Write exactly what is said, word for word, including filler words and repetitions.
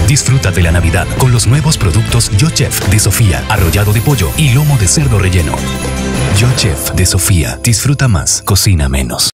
Disfruta de la Navidad con los nuevos productos Yo Chef de Sofía, arrollado de pollo y lomo de cerdo relleno. Yo Chef de Sofía. Disfruta más, cocina menos.